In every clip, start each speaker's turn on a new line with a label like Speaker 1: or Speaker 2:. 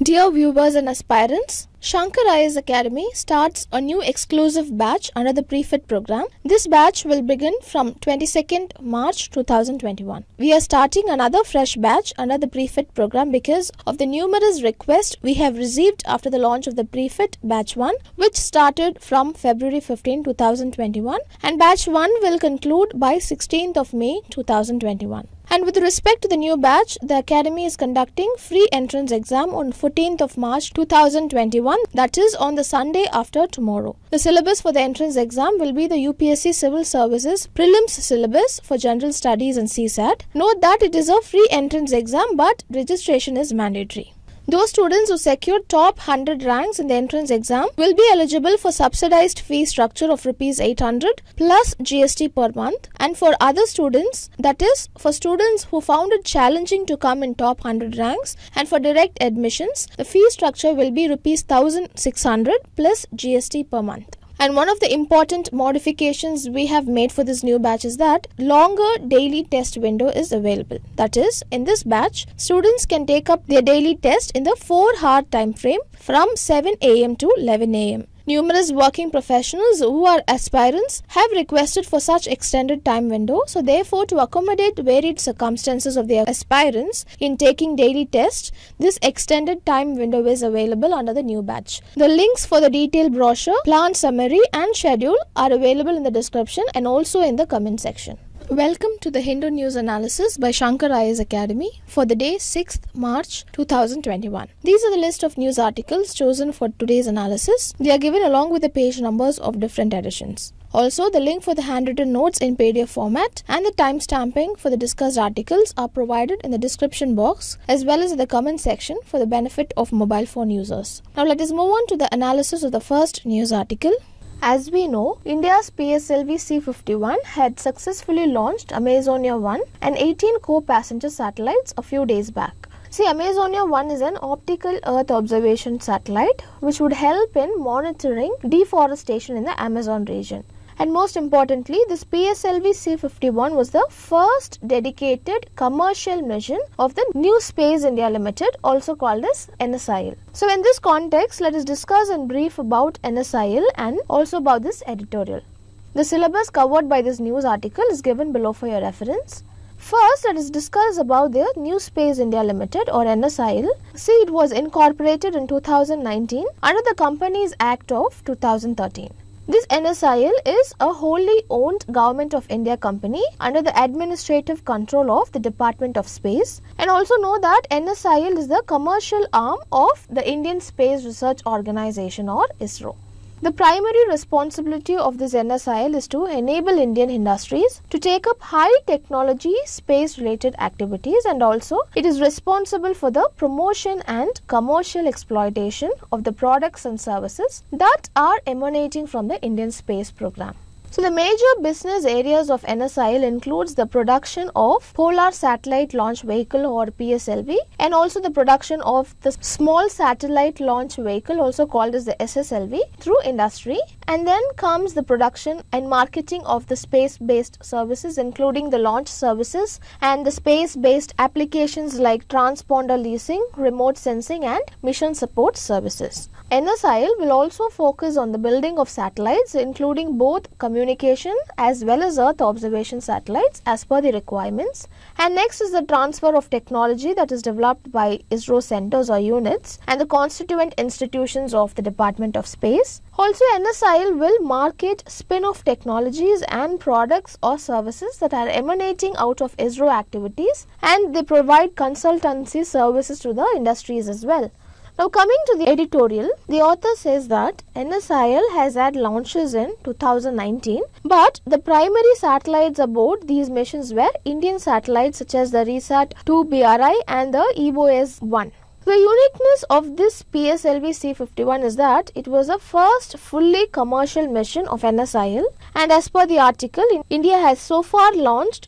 Speaker 1: Dear viewers and aspirants, Shankar IAS Academy starts a new exclusive batch under the Pre-Fit program. This batch will begin from 22nd March 2021. We are starting another fresh batch under the Pre-Fit program because of the numerous requests we have received after the launch of the Pre-Fit Batch 1, which started from February 15, 2021, and Batch 1 will conclude by 16th of May 2021. And with respect to the new batch, the Academy is conducting free entrance exam on 14th of March 2021, that is on the Sunday after tomorrow. The syllabus for the entrance exam will be the UPSC Civil Services Prelims syllabus for General Studies and CSAT. Note that it is a free entrance exam but registration is mandatory. Those students who secured top 100 ranks in the entrance exam will be eligible for subsidized fee structure of Rs 800 plus GST per month, and for other students, that is for students who found it challenging to come in top 100 ranks and for direct admissions, the fee structure will be Rs 1600 plus GST per month. And one of the important modifications we have made for this new batch is that longer daily test window is available. That is, in this batch, students can take up their daily test in the 4-hour time frame from 7 am to 11 am. Numerous working professionals who are aspirants have requested for such extended time window. So therefore, to accommodate varied circumstances of their aspirants in taking daily tests, this extended time window is available under the new batch. The links for the detailed brochure, plan summary and schedule are available in the description and also in the comment section. Welcome to the Hindu News Analysis by Shankar IAS Academy for the day 6th March 2021. These are the list of news articles chosen for today's analysis. They are given along with the page numbers of different editions. Also, the link for the handwritten notes in PDF format and the timestamping for the discussed articles are provided in the description box as well as in the comment section for the benefit of mobile phone users. Now let us move on to the analysis of the first news article. As we know, India's PSLV C-51 had successfully launched Amazonia 1 and 18 co-passenger satellites a few days back. See, Amazonia 1 is an optical Earth observation satellite which would help in monitoring deforestation in the Amazon region. And most importantly, this PSLV C-51 was the first dedicated commercial mission of the New Space India Limited, also called as NSIL. So in this context, let us discuss in brief about NSIL and also about this editorial. The syllabus covered by this news article is given below for your reference. First, let us discuss about the New Space India Limited or NSIL. See, it was incorporated in 2019 under the Companies Act of 2013. This NSIL is a wholly owned Government of India company under the administrative control of the Department of Space, and also know that NSIL is the commercial arm of the Indian Space Research Organization or ISRO. The primary responsibility of this NSIL is to enable Indian industries to take up high technology space related activities, and also it is responsible for the promotion and commercial exploitation of the products and services that are emanating from the Indian space program. So the major business areas of NSIL includes the production of Polar Satellite Launch Vehicle or PSLV, and also the production of the Small Satellite Launch Vehicle, also called as the SSLV, through industry. And then comes the production and marketing of the space-based services, including the launch services and the space-based applications like transponder leasing, remote sensing and mission support services. NSIL will also focus on the building of satellites, including both communication as well as Earth observation satellites as per the requirements. And next is the transfer of technology that is developed by ISRO centers or units and the constituent institutions of the Department of Space. Also, NSIL will market spin-off technologies and products or services that are emanating out of ISRO activities, and they provide consultancy services to the industries as well. Now coming to the editorial, the author says that NSIL has had launches in 2019, but the primary satellites aboard these missions were Indian satellites such as the RISAT-2 BRI and the EVOS-1. The uniqueness of this PSLV C-51 is that it was the first fully commercial mission of NSIL, and as per the article, India has so far launched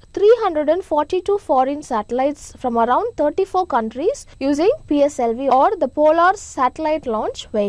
Speaker 1: 342 foreign satellites from around 34 countries using PSLV or the Polar Satellite Launch Vehicle.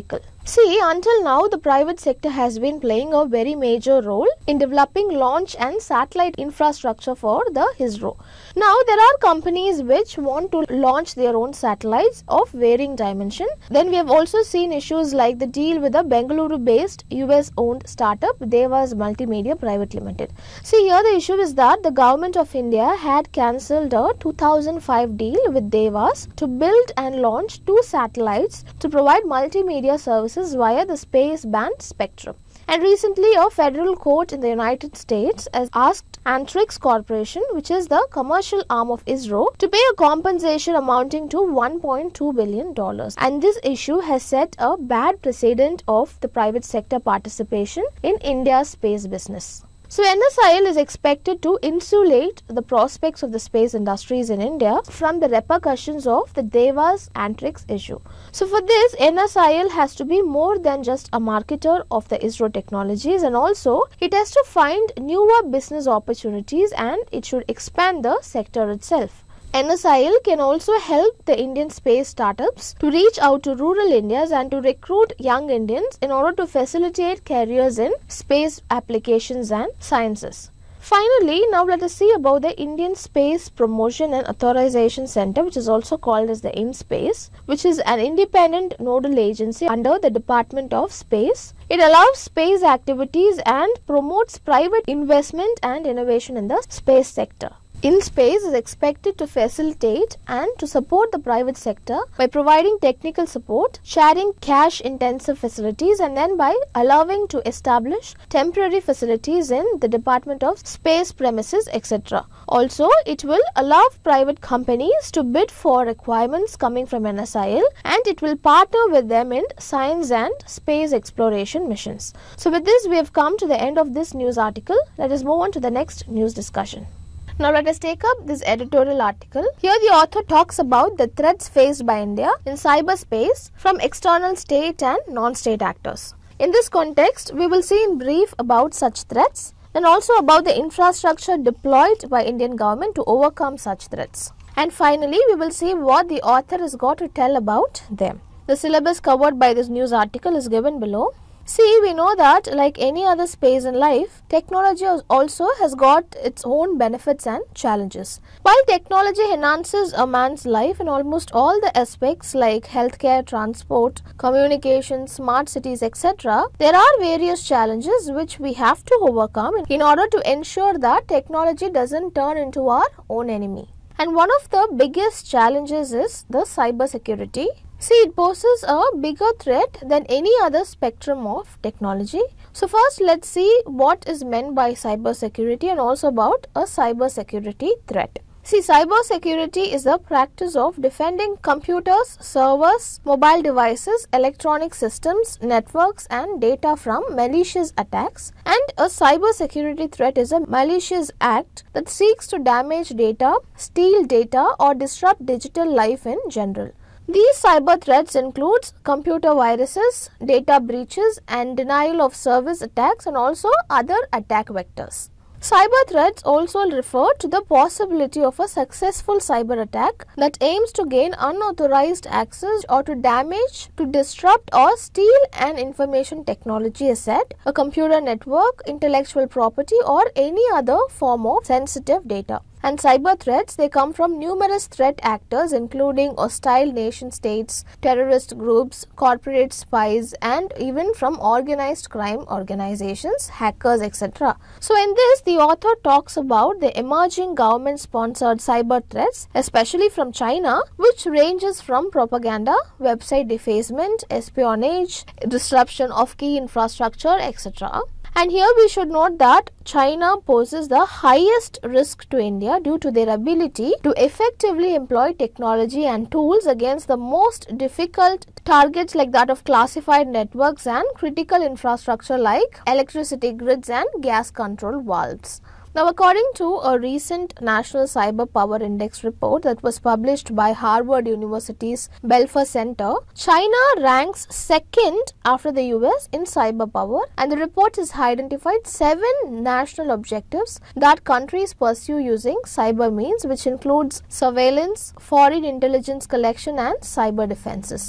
Speaker 1: See, until now, the private sector has been playing a very major role in developing launch and satellite infrastructure for the ISRO. Now, there are companies which want to launch their own satellites of varying dimension. Then we have also seen issues like the deal with the Bengaluru-based US-owned startup Devas Multimedia Private Limited. See, here the issue is that the government of India had cancelled a 2005 deal with Devas to build and launch 2 satellites to provide multimedia services via the space-band spectrum. And recently, a federal court in the United States has asked Antrix Corporation, which is the commercial arm of ISRO, to pay a compensation amounting to $1.2 billion. And this issue has set a bad precedent of the private sector participation in India's space business. So, NSIL is expected to insulate the prospects of the space industries in India from the repercussions of the Devas Antrix issue. So, for this, NSIL has to be more than just a marketer of the ISRO technologies, and also it has to find newer business opportunities and it should expand the sector itself. NSIL can also help the Indian space startups to reach out to rural Indias and to recruit young Indians in order to facilitate careers in space applications and sciences. Finally, now let us see about the Indian Space Promotion and Authorization Center, which is also called as the INSPACE, which is an independent nodal agency under the Department of Space. It allows space activities and promotes private investment and innovation in the space sector. INSPACE is expected to facilitate and to support the private sector by providing technical support, sharing cash-intensive facilities, and then by allowing to establish temporary facilities in the Department of Space premises, etc. Also, it will allow private companies to bid for requirements coming from NSIL, and it will partner with them in science and space exploration missions. So, with this, we have come to the end of this news article. Let us move on to the next news discussion. Now let us take up this editorial article. Here the author talks about the threats faced by India in cyberspace from external state and non-state actors. In this context, we will see in brief about such threats and also about the infrastructure deployed by Indian government to overcome such threats. And finally, we will see what the author has got to tell about them. The syllabus covered by this news article is given below. See, we know that like any other space in life, technology also has got its own benefits and challenges. While technology enhances a man's life in almost all the aspects like healthcare, transport, communication, smart cities, etc., there are various challenges which we have to overcome in order to ensure that technology doesn't turn into our own enemy. And one of the biggest challenges is the cyber security. See, it poses a bigger threat than any other spectrum of technology. So first, let's see what is meant by cyber security and also about a cyber security threat. See, cyber security is the practice of defending computers, servers, mobile devices, electronic systems, networks and data from malicious attacks. And a cyber security threat is a malicious act that seeks to damage data, steal data or disrupt digital life in general. These cyber threats include computer viruses, data breaches and denial of service attacks and also other attack vectors. Cyber threats also refer to the possibility of a successful cyber attack that aims to gain unauthorized access or to damage, to disrupt or steal an information technology asset, a computer network, intellectual property or any other form of sensitive data. And cyber threats, they come from numerous threat actors including hostile nation states, terrorist groups, corporate spies and even from organized crime organizations, hackers, etc. So in this, the author talks about the emerging government-sponsored cyber threats, especially from China, which ranges from propaganda, website defacement, espionage, disruption of key infrastructure, etc. And here we should note that China poses the highest risk to India due to their ability to effectively employ technology and tools against the most difficult targets like that of classified networks and critical infrastructure like electricity grids and gas control valves. Now, according to a recent National Cyber Power Index report that was published by Harvard University's Belfer Center, China ranks second after the US in cyber power, and the report has identified 7 national objectives that countries pursue using cyber means, which includes surveillance, foreign intelligence collection and cyber defenses.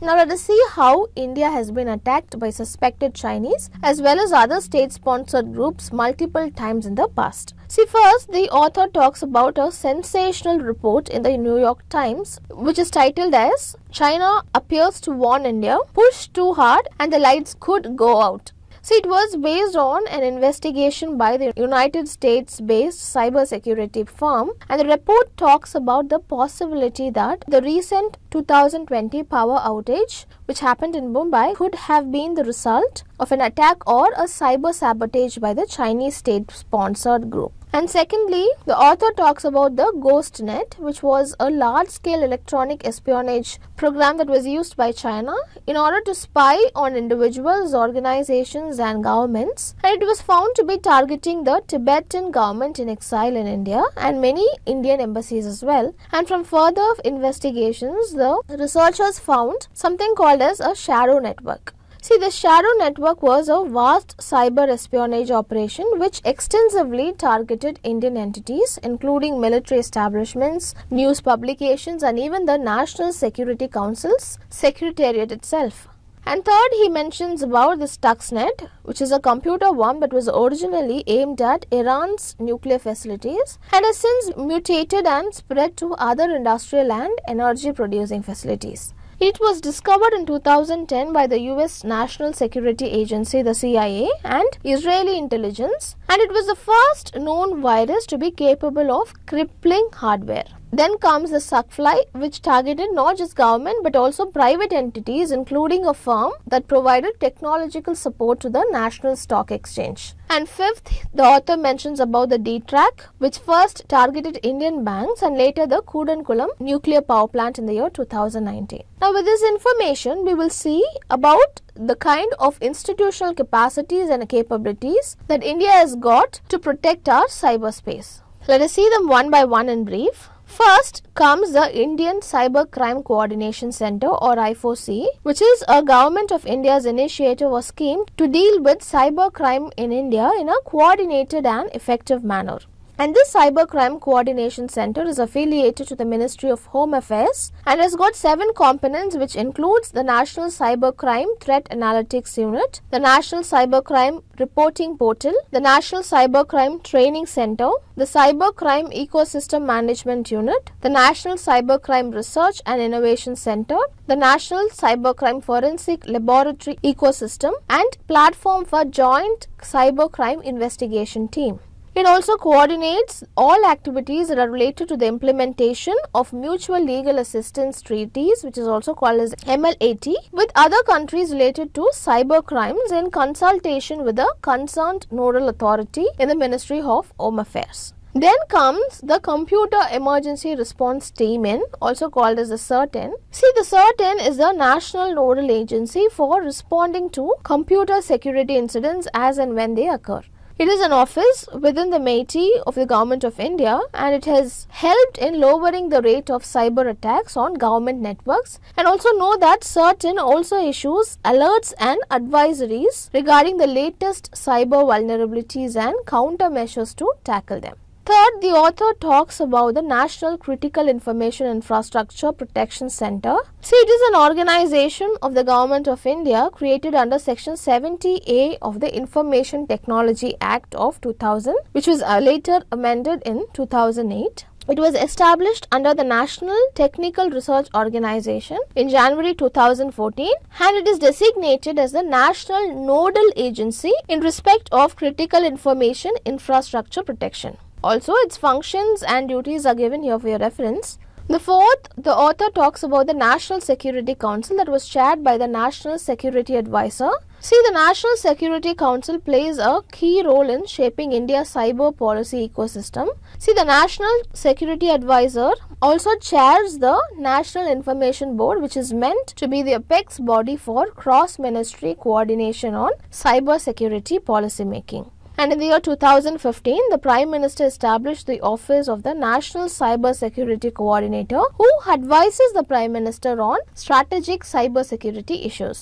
Speaker 1: Now let us see how India has been attacked by suspected Chinese as well as other state-sponsored groups multiple times in the past. See, first the author talks about a sensational report in the New York Times which is titled as "China appears to warn India, push too hard and the lights could go out." See, it was based on an investigation by the United States-based cybersecurity firm, and the report talks about the possibility that the recent 2020 power outage which happened in Mumbai could have been the result of an attack or a cyber sabotage by the Chinese state-sponsored group. And secondly, the author talks about the GhostNet, which was a large-scale electronic espionage program that was used by China in order to spy on individuals, organizations and governments. And it was found to be targeting the Tibetan government in exile in India and many Indian embassies as well. And from further investigations, the researchers found something called as a shadow network. See, the shadow network was a vast cyber espionage operation which extensively targeted Indian entities, including military establishments, news publications, and even the National Security Council's secretariat itself. And third, he mentions about the Stuxnet, which is a computer worm that was originally aimed at Iran's nuclear facilities and has since mutated and spread to other industrial and energy producing facilities. It was discovered in 2010 by the US National Security Agency, the CIA, and Israeli intelligence, and it was the first known virus to be capable of crippling hardware. Then comes the Suckfly, which targeted not just government but also private entities, including a firm that provided technological support to the National Stock Exchange. And fifth, the author mentions about the D-Track, which first targeted Indian banks and later the Kudankulam nuclear power plant in the year 2019. Now with this information, we will see about the kind of institutional capacities and capabilities that India has got to protect our cyberspace. Let us see them one by one in brief. First comes the Indian Cyber Crime Coordination Center, or I4C, which is a Government of India's initiative or scheme to deal with cyber crime in India in a coordinated and effective manner. And this Cyber Crime Coordination Center is affiliated to the Ministry of Home Affairs and has got 7 components, which includes the National Cyber Crime Threat Analytics Unit, the National Cyber Crime Reporting Portal, the National Cyber Crime Training Center, the Cyber Crime Ecosystem Management Unit, the National Cyber Crime Research and Innovation Center, the National Cyber Crime Forensic Laboratory Ecosystem, and Platform for Joint Cyber Crime Investigation Team. It also coordinates all activities that are related to the implementation of mutual legal assistance treaties, which is also called as MLAT, with other countries related to cyber crimes in consultation with the concerned nodal authority in the Ministry of Home Affairs. Then comes the Computer Emergency Response Team in, also called as the CERT-in. See, the CERT-in is the national nodal agency for responding to computer security incidents as and when they occur. It is an office within the MeitY of the Government of India, and it has helped in lowering the rate of cyber attacks on government networks. And also know that CERT-in also issues alerts and advisories regarding the latest cyber vulnerabilities and countermeasures to tackle them. Third, the author talks about the National Critical Information Infrastructure Protection Center. See, it is an organization of the Government of India created under Section 70A of the Information Technology Act of 2000, which was later amended in 2008. It was established under the National Technical Research Organization in January 2014, and it is designated as the National Nodal Agency in respect of critical information infrastructure protection. Also, its functions and duties are given here for your reference. The fourth, the author talks about the National Security Council that was chaired by the National Security Advisor. See, the National Security Council plays a key role in shaping India's cyber policy ecosystem. See, the National Security Advisor also chairs the National Information Board, which is meant to be the apex body for cross-ministry coordination on cyber security policy making. And in the year 2015, the Prime Minister established the office of the National Cyber Security Coordinator, who advises the Prime Minister on strategic cyber security issues.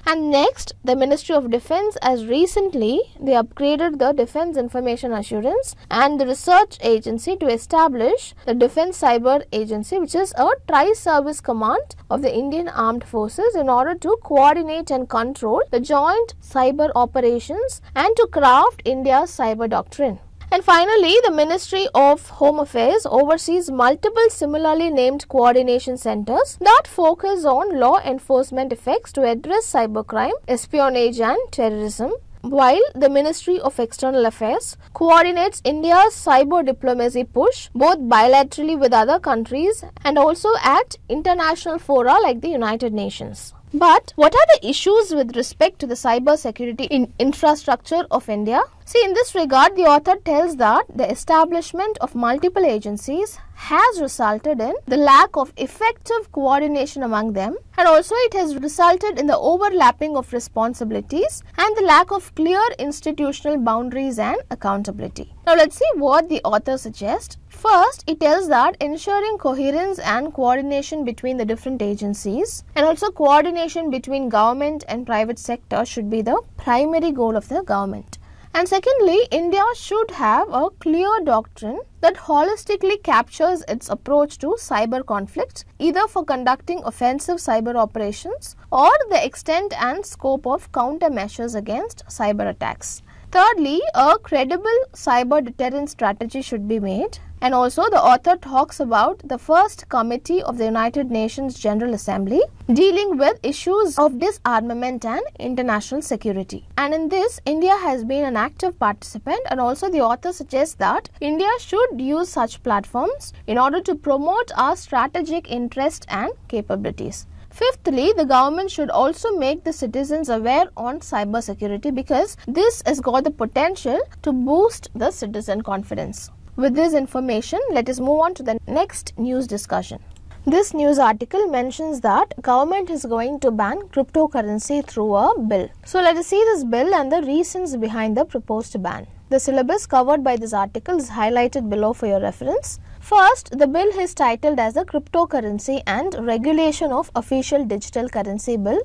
Speaker 1: And next, the Ministry of Defence, as recently they upgraded the Defence Information Assurance and the Research Agency to establish the Defence Cyber Agency, which is a tri-service command of the Indian Armed Forces in order to coordinate and control the joint cyber operations and to craft India's cyber doctrine. And finally, the Ministry of Home Affairs oversees multiple similarly named coordination centers that focus on law enforcement effects to address cybercrime, espionage and terrorism, while the Ministry of External Affairs coordinates India's cyber diplomacy push both bilaterally with other countries and also at international fora like the United Nations. But what are the issues with respect to the cyber security infrastructure of India? See, in this regard, the author tells that the establishment of multiple agencies has resulted in the lack of effective coordination among them, and also it has resulted in the overlapping of responsibilities and the lack of clear institutional boundaries and accountability. Now, let's see what the author suggests. First, it tells that ensuring coherence and coordination between the different agencies and also coordination between government and private sector should be the primary goal of the government. And secondly, India should have a clear doctrine that holistically captures its approach to cyber conflict, either for conducting offensive cyber operations or the extent and scope of countermeasures against cyber attacks. Thirdly, a credible cyber deterrence strategy should be made. And also the author talks about the first committee of the United Nations General Assembly dealing with issues of disarmament and international security. And in this, India has been an active participant, and also the author suggests that India should use such platforms in order to promote our strategic interest and capabilities. Fifthly, the government should also make the citizens aware on cyber security because this has got the potential to boost the citizen confidence. With this information, let us move on to the next news discussion. This news article mentions that government is going to ban cryptocurrency through a bill. So let us see this bill and the reasons behind the proposed ban. The syllabus covered by this article is highlighted below for your reference. First, the bill is titled as the Cryptocurrency and Regulation of Official Digital Currency Bill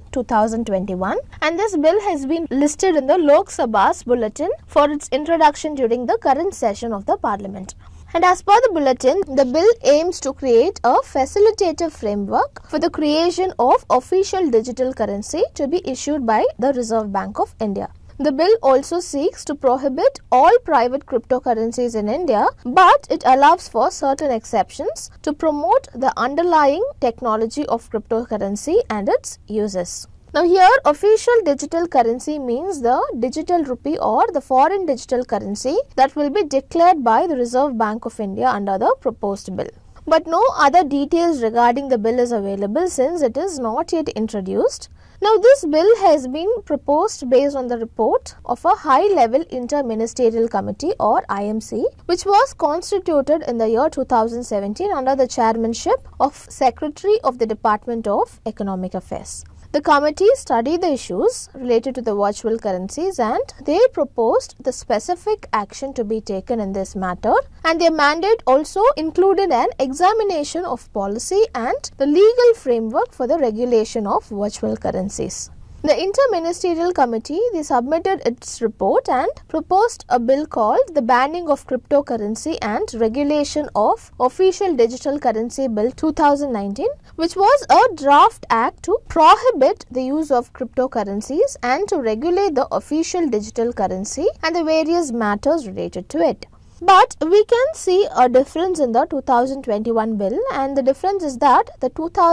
Speaker 1: 2021, and this bill has been listed in the Lok Sabha's bulletin for its introduction during the current session of the Parliament. And as per the bulletin, the bill aims to create a facilitative framework for the creation of official digital currency to be issued by the Reserve Bank of India. The bill also seeks to prohibit all private cryptocurrencies in India, but it allows for certain exceptions to promote the underlying technology of cryptocurrency and its uses. Now here, official digital currency means the digital rupee or the foreign digital currency that will be declared by the Reserve Bank of India under the proposed bill. But no other details regarding the bill is available since it is not yet introduced. Now this bill has been proposed based on the report of a high-level Inter-Ministerial Committee or IMC, which was constituted in the year 2017 under the chairmanship of Secretary of the Department of Economic Affairs. The committee studied the issues related to the virtual currencies and they proposed the specific action to be taken in this matter, and their mandate also included an examination of policy and the legal framework for the regulation of virtual currencies. The Inter-Ministerial Committee, they submitted its report and proposed a bill called the Banning of Cryptocurrency and Regulation of Official Digital Currency Bill 2019, which was a draft act to prohibit the use of cryptocurrencies and to regulate the official digital currency and the various matters related to it. But we can see a difference in the 2021 bill, and the difference is that the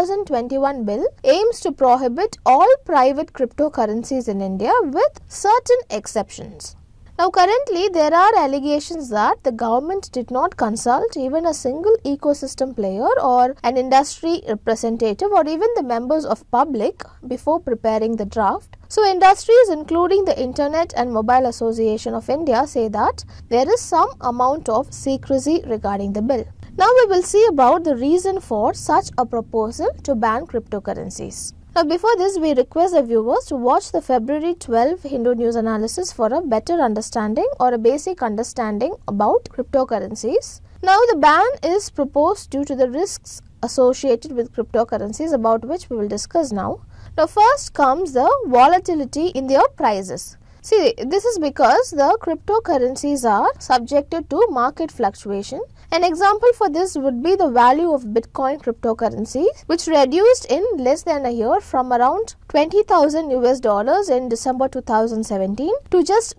Speaker 1: 2021 bill aims to prohibit all private cryptocurrencies in India with certain exceptions. Now currently there are allegations that the government did not consult even a single ecosystem player or an industry representative or even the members of public before preparing the draft. So industries including the Internet and Mobile Association of India say that there is some amount of secrecy regarding the bill. Now we will see about the reason for such a proposal to ban cryptocurrencies. Now before this, we request the viewers to watch the February 12 Hindu news analysis for a better understanding or a basic understanding about cryptocurrencies. Now the ban is proposed due to the risks associated with cryptocurrencies, about which we will discuss now. Now first comes the volatility in their prices. See, this is because the cryptocurrencies are subjected to market fluctuation. An example for this would be the value of Bitcoin cryptocurrency, which reduced in less than a year from around $20,000 in December 2017 to just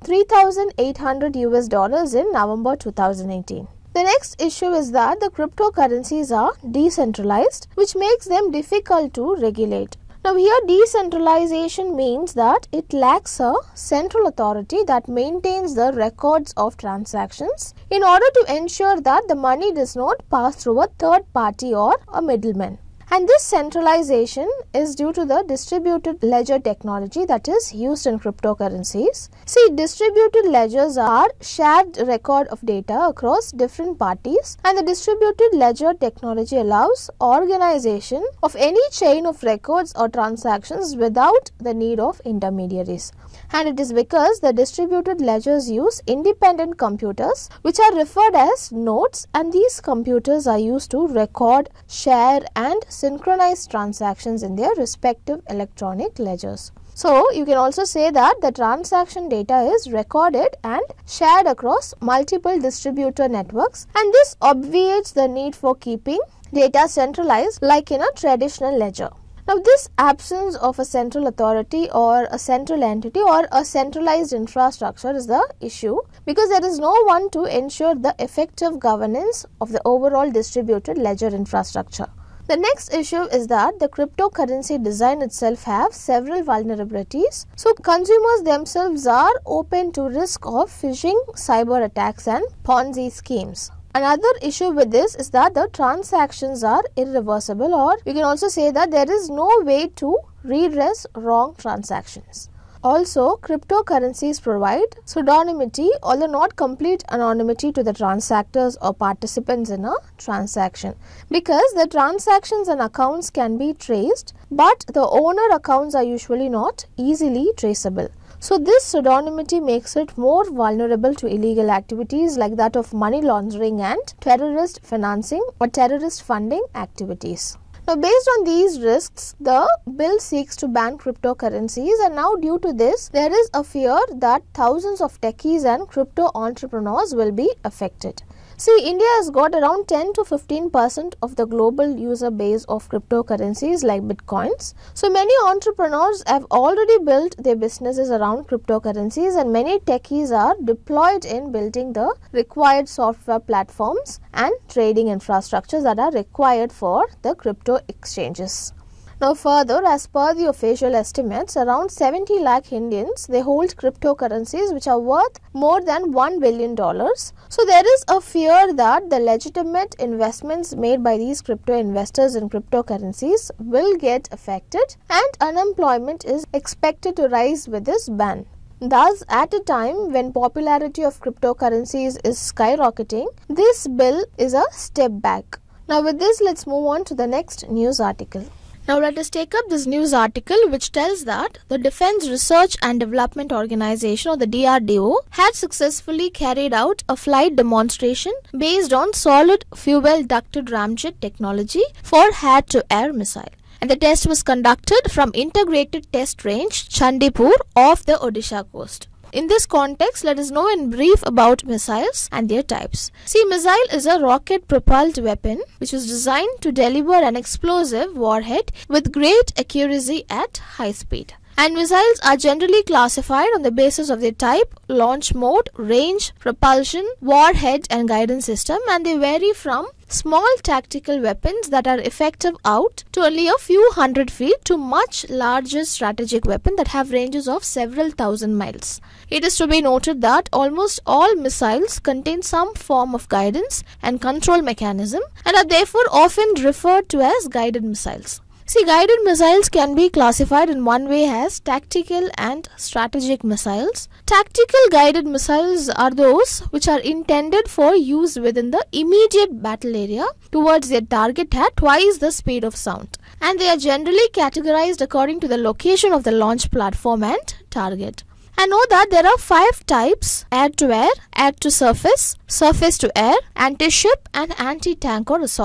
Speaker 1: $3,800 in November 2018. The next issue is that the cryptocurrencies are decentralized, which makes them difficult to regulate. Now here decentralization means that it lacks a central authority that maintains the records of transactions in order to ensure that the money does not pass through a third party or a middleman. And this centralization is due to the distributed ledger technology that is used in cryptocurrencies. See, distributed ledgers are shared record of data across different parties, and the distributed ledger technology allows organization of any chain of records or transactions without the need of intermediaries. And it is because the distributed ledgers use independent computers which are referred as nodes, and these computers are used to record, share and synchronize transactions in their respective electronic ledgers. So you can also say that the transaction data is recorded and shared across multiple distributor networks, and this obviates the need for keeping data centralized like in a traditional ledger. Now this absence of a central authority or a central entity or a centralized infrastructure is the issue, because there is no one to ensure the effective governance of the overall distributed ledger infrastructure. The next issue is that the cryptocurrency design itself have several vulnerabilities. So consumers themselves are open to risk of phishing, cyber attacks and Ponzi schemes. Another issue with this is that the transactions are irreversible, or you can also say that there is no way to redress wrong transactions. Also, cryptocurrencies provide pseudonymity, although not complete anonymity, to the transactors or participants in a transaction, because the transactions and accounts can be traced, but the owner accounts are usually not easily traceable. So this pseudonymity makes it more vulnerable to illegal activities like that of money laundering and terrorist financing or terrorist funding activities. Now, based on these risks, the bill seeks to ban cryptocurrencies, and now due to this, there is a fear that thousands of techies and crypto entrepreneurs will be affected. See, India has got around 10 to 15% of the global user base of cryptocurrencies like Bitcoins. So many entrepreneurs have already built their businesses around cryptocurrencies, and many techies are deployed in building the required software platforms and trading infrastructures that are required for the crypto exchanges. Now further, as per the official estimates, around 70 lakh Indians, they hold cryptocurrencies which are worth more than $1 billion. So there is a fear that the legitimate investments made by these crypto investors in cryptocurrencies will get affected, and unemployment is expected to rise with this ban. Thus, at a time when popularity of cryptocurrencies is skyrocketing, this bill is a step back. Now with this, let's move on to the next news article. Now let us take up this news article which tells that the Defence Research and Development Organization, or the DRDO, had successfully carried out a flight demonstration based on solid fuel ducted ramjet technology for air-to-air missile. And the test was conducted from Integrated Test Range Chandipur off the Odisha coast. In this context, let us know in brief about missiles and their types. See, missile is a rocket-propelled weapon which is designed to deliver an explosive warhead with great accuracy at high speed. And missiles are generally classified on the basis of their type, launch mode, range, propulsion, warhead and guidance system, and they vary from small tactical weapons that are effective out to only a few hundred feet to much larger strategic weapons that have ranges of several thousand miles. It is to be noted that almost all missiles contain some form of guidance and control mechanism and are therefore often referred to as guided missiles. See, guided missiles can be classified in one way as tactical and strategic missiles. Tactical guided missiles are those which are intended for use within the immediate battle area towards their target at twice the speed of sound. And they are generally categorized according to the location of the launch platform and target. And know that there are 5 types: air-to-air, air-to-surface, surface-to-air, anti-ship and anti-tank or assault.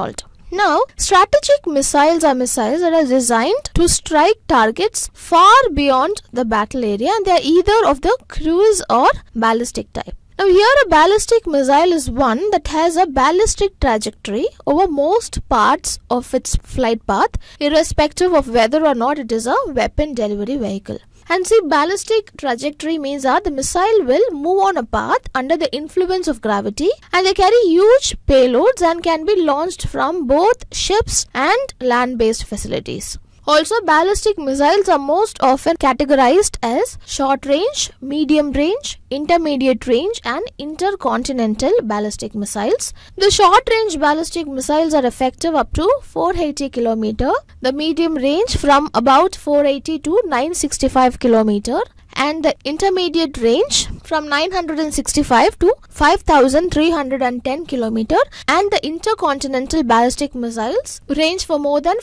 Speaker 1: Now, strategic missiles are missiles that are designed to strike targets far beyond the battle area, and they are either of the cruise or ballistic type. Now here a ballistic missile is one that has a ballistic trajectory over most parts of its flight path, irrespective of whether or not it is a weapon delivery vehicle. And see, ballistic trajectory means that the missile will move on a path under the influence of gravity, and they carry huge payloads and can be launched from both ships and land-based facilities. Also, ballistic missiles are most often categorized as short range, medium range, intermediate range and intercontinental ballistic missiles. The short range ballistic missiles are effective up to 480 km, the medium range from about 480 to 965 km, and the intermediate range from 965 to 5310 km, and the intercontinental ballistic missiles range for more than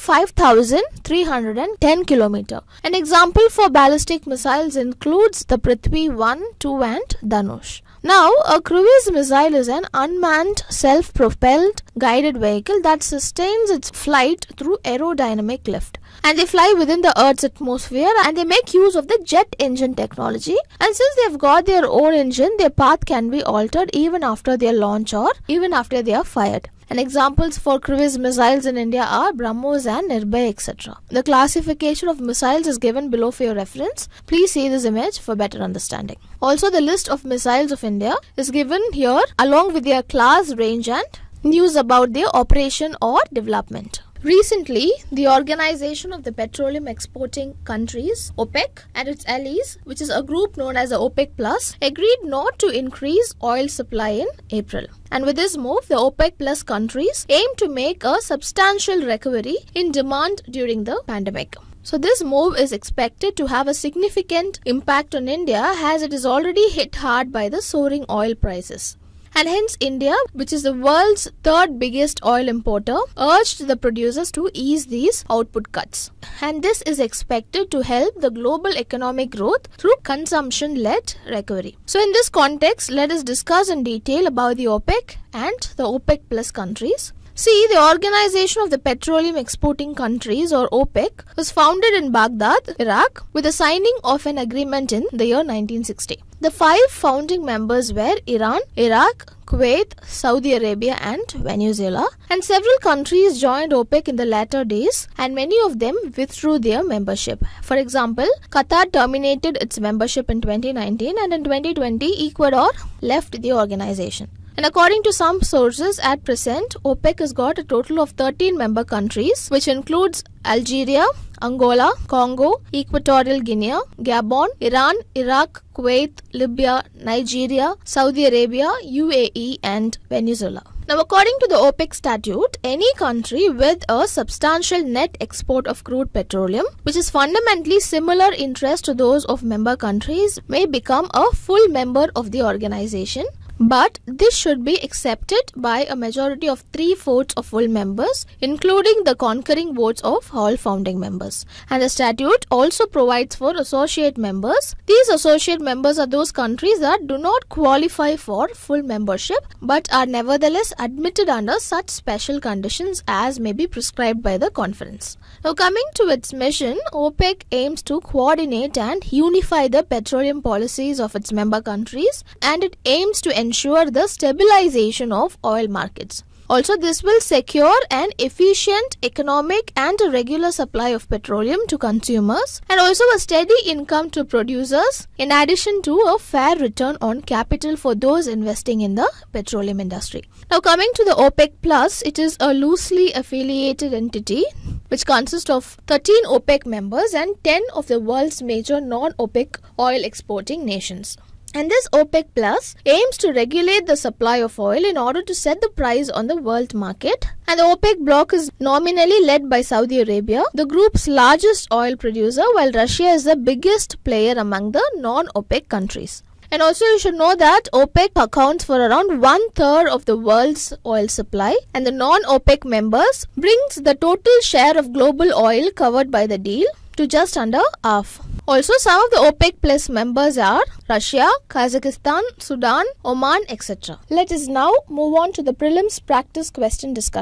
Speaker 1: 5310 km. An example for ballistic missiles includes the Prithvi 1, 2 and Dhanush. Now, a cruise missile is an unmanned, self-propelled, guided vehicle that sustains its flight through aerodynamic lift. And they fly within the Earth's atmosphere, and they make use of the jet engine technology. And since they have got their own engine, their path can be altered even after their launch or even after they are fired. And examples for cruise missiles in India are BrahMos and Nirbhay, etc. The classification of missiles is given below for your reference. Please see this image for better understanding. Also, the list of missiles of India is given here along with their class, range and news about their operation or development. Recently, the Organization of the Petroleum Exporting Countries, OPEC, and its allies, which is a group known as the OPEC Plus, agreed not to increase oil supply in April. And with this move, the OPEC Plus countries aim to make a substantial recovery in demand during the pandemic. So this move is expected to have a significant impact on India, as it is already hit hard by the soaring oil prices. And hence India, which is the world's third biggest oil importer, urged the producers to ease these output cuts. And this is expected to help the global economic growth through consumption-led recovery. So in this context, let us discuss in detail about the OPEC and the OPEC Plus countries. See, the Organization of the Petroleum Exporting Countries, or OPEC, was founded in Baghdad, Iraq, with the signing of an agreement in the year 1960. The 5 founding members were Iran, Iraq, Kuwait, Saudi Arabia and Venezuela, and several countries joined OPEC in the latter days, and many of them withdrew their membership. For example, Qatar terminated its membership in 2019, and in 2020 Ecuador left the organization. And according to some sources, at present, OPEC has got a total of 13 member countries, which includes Algeria, Angola, Congo, Equatorial Guinea, Gabon, Iran, Iraq, Kuwait, Libya, Nigeria, Saudi Arabia, UAE and Venezuela. Now, according to the OPEC statute, any country with a substantial net export of crude petroleum, which is fundamentally similar interest to those of member countries, may become a full member of the organization. But this should be accepted by a majority of 3/4 of full members, including the concurring votes of all founding members. And the statute also provides for associate members. These associate members are those countries that do not qualify for full membership but are nevertheless admitted under such special conditions as may be prescribed by the conference. Now, coming to its mission, OPEC aims to coordinate and unify the petroleum policies of its member countries, and it aims to ensure the stabilization of oil markets. Also, this will secure an efficient economic and a regular supply of petroleum to consumers, and also a steady income to producers, in addition to a fair return on capital for those investing in the petroleum industry. Now, coming to the OPEC Plus, it is a loosely affiliated entity which consists of 13 OPEC members and 10 of the world's major non-OPEC oil exporting nations. And this OPEC Plus aims to regulate the supply of oil in order to set the price on the world market. And the OPEC bloc is nominally led by Saudi Arabia, the group's largest oil producer, while Russia is the biggest player among the non-OPEC countries. And also you should know that OPEC accounts for around 1/3 of the world's oil supply, and the non-OPEC members brings the total share of global oil covered by the deal to just under half. Also, some of the OPEC Plus members are Russia, Kazakhstan, Sudan, Oman, etc. Let us now move on to the prelims practice question discussion.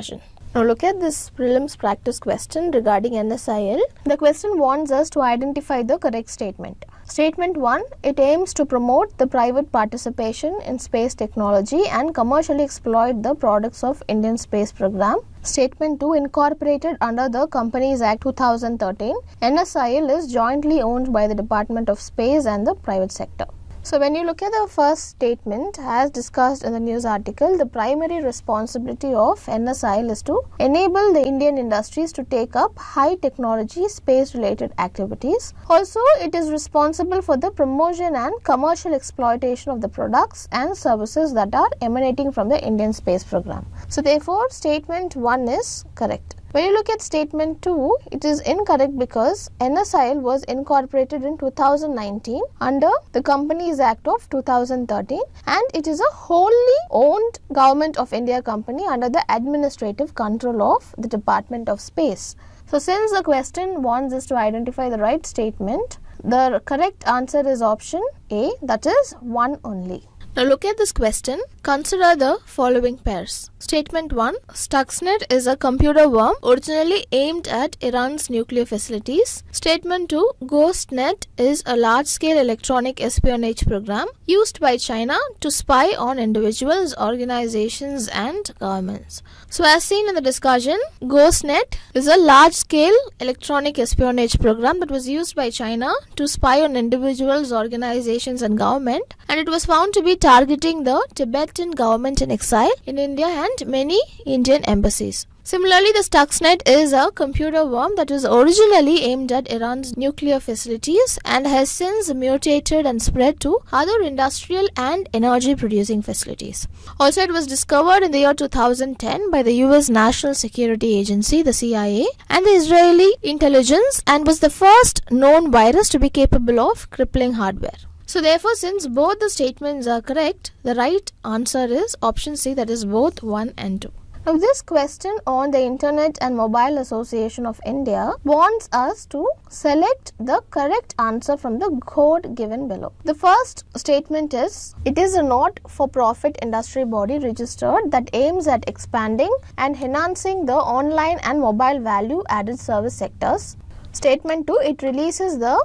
Speaker 1: Now look at this prelims practice question regarding NSIL. The question wants us to identify the correct statement. Statement 1, it aims to promote the private participation in space technology and commercially exploit the products of Indian space program. Statement 2, incorporated under the Companies Act 2013, NSIL is jointly owned by the Department of Space and the private sector. So when you look at the first statement, as discussed in the news article, the primary responsibility of NSIL is to enable the Indian industries to take up high technology space related activities. Also, it is responsible for the promotion and commercial exploitation of the products and services that are emanating from the Indian space program. So therefore, statement 1 is correct. When you look at statement 2, it is incorrect because NSIL was incorporated in 2019 under the Companies Act of 2013 and it is a wholly owned Government of India company under the administrative control of the Department of Space. So since the question wants us to identify the right statement, the correct answer is option A, that is 1 only. Now look at this question. Consider the following pairs. Statement 1. Stuxnet is a computer worm originally aimed at Iran's nuclear facilities. Statement 2. GhostNet is a large-scale electronic espionage program used by China to spy on individuals, organizations and governments. So as seen in the discussion, GhostNet is a large-scale electronic espionage program that was used by China to spy on individuals, organizations and government, and it was found to be targeting the Tibetan government in exile in India and many Indian embassies. Similarly, the Stuxnet is a computer worm that was originally aimed at Iran's nuclear facilities and has since mutated and spread to other industrial and energy producing facilities. Also, it was discovered in the year 2010 by the US National Security Agency, the CIA, and the Israeli intelligence, and was the first known virus to be capable of crippling hardware. So therefore, since both the statements are correct, the right answer is option C, that is both 1 and 2. Now this question on the Internet and Mobile Association of India wants us to select the correct answer from the code given below. The first statement is, it is a not-for-profit industry body registered that aims at expanding and enhancing the online and mobile value-added service sectors. Statement 2, it releases the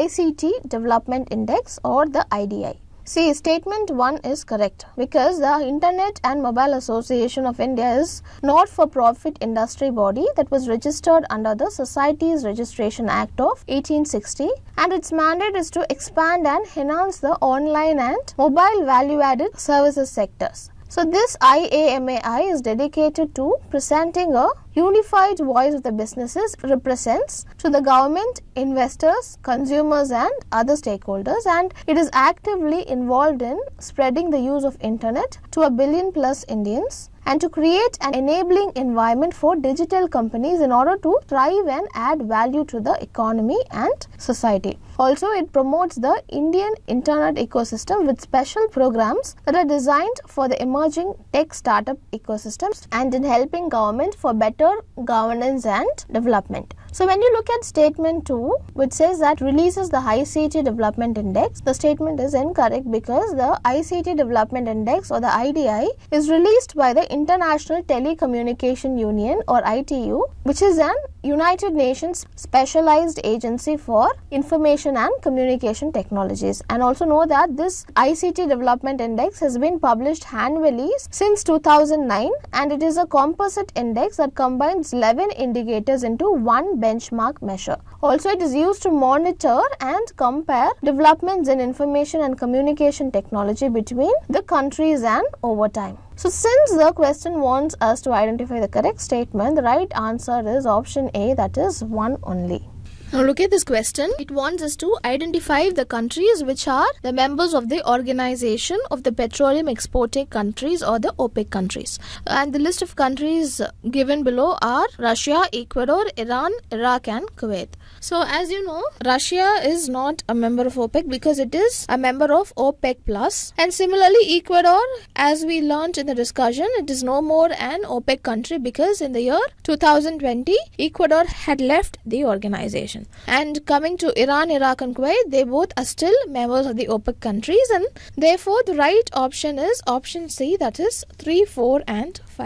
Speaker 1: ICT Development Index or the IDI. See, statement 1 is correct because the Internet and Mobile Association of India is not-for-profit industry body that was registered under the Societies Registration Act of 1860, and its mandate is to expand and enhance the online and mobile value-added services sectors. So this IAMAI is dedicated to presenting a unified voice of the businesses represents to the government, investors, consumers and other stakeholders, and it is actively involved in spreading the use of internet to 1 billion plus Indians and to create an enabling environment for digital companies in order to thrive and add value to the economy and society. Also, it promotes the Indian internet ecosystem with special programs that are designed for the emerging tech startup ecosystems and in helping government for better governance and development. So when you look at statement 2, which says that releases the ICT Development Index, the statement is incorrect because the ICT Development Index or the IDI is released by the International Telecommunication Union or ITU, which is an United Nations specialized agency for information and communication technologies. And also know that this ICT Development Index has been published annually since 2009, and it is a composite index that combines 11 indicators into one benchmark measure. Also, it is used to monitor and compare developments in information and communication technology between the countries and over time. So since the question wants us to identify the correct statement, the right answer is option A, that is 1 only. Now look at this question. It wants us to identify the countries which are the members of the Organization of the Petroleum Exporting Countries or the OPEC countries. And the list of countries given below are Russia, Ecuador, Iran, Iraq and Kuwait. So as you know, Russia is not a member of OPEC because it is a member of OPEC Plus. And similarly, Ecuador, as we learnt in the discussion, it is no more an OPEC country because in the year 2020, Ecuador had left the organization. And coming to Iran, Iraq and Kuwait, they both are still members of the OPEC countries, and therefore the right option is option C, that is 3, 4 and 5.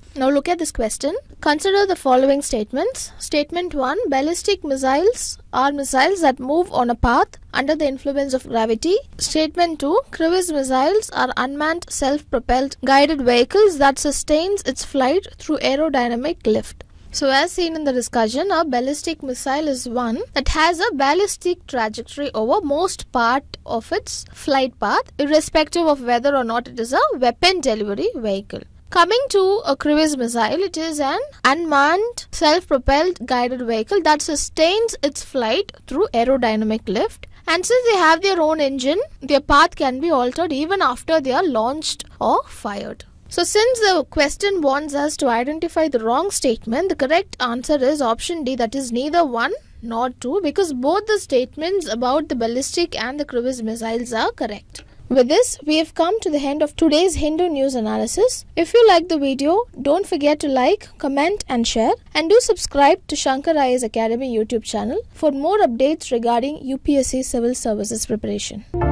Speaker 1: Now look at this question. Consider the following statements. Statement 1. Ballistic missiles are missiles that move on a path under the influence of gravity. Statement 2. Cruise missiles are unmanned self-propelled guided vehicles that sustains its flight through aerodynamic lift. So as seen in the discussion, a ballistic missile is one that has a ballistic trajectory over most part of its flight path, irrespective of whether or not it is a weapon delivery vehicle. Coming to a cruise missile, it is an unmanned, self-propelled guided vehicle that sustains its flight through aerodynamic lift. And since they have their own engine, their path can be altered even after they are launched or fired. So since the question wants us to identify the wrong statement, the correct answer is option D, that is neither 1 nor 2, because both the statements about the ballistic and the cruise missiles are correct. With this, we have come to the end of today's Hindu news analysis. If you like the video, don't forget to like, comment and share, and do subscribe to Shankar IAS Academy YouTube channel for more updates regarding UPSC Civil Services preparation.